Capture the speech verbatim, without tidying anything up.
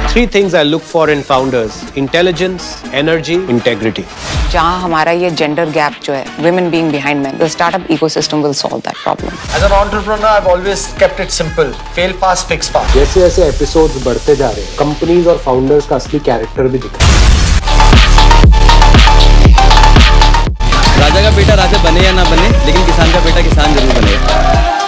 Three things I look for in founders: intelligence, energy, integrity. जहाँ हमारा ये gender gap जो है, women being behind men, the startup ecosystem will solve that problem. As an entrepreneur, I've always kept it simple: fail fast, fix fast. जैसे जैसे episodes बढ़ते जा रहे हैं, कंपनीज और फाउंडर्स का असली कैरेक्टर भी दिख रहा है। राजा का बेटा राजा बने या ना बने, लेकिन किसान का बेटा किसान जरूर बनेगा।